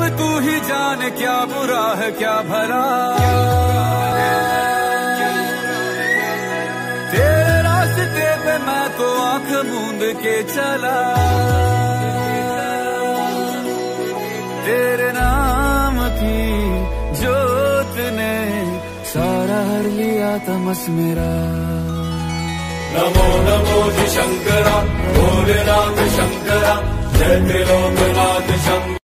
अब तू ही जाने क्या बुरा है क्या भला, तेरे रास्ते पे मैं तो आंख मूंद के चला, तेरे नाम की जोत ने सारा हर लिया तमस मेरा। नमो नमो जी शंकरा, भोलेनाथ शंकरा, जय त्रिलोकनाथ शंकर।